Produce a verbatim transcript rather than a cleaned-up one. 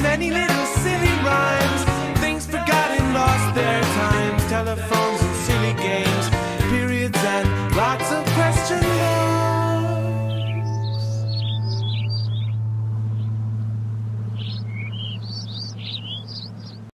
many little silly rhymes, things forgotten lost their times. Telephone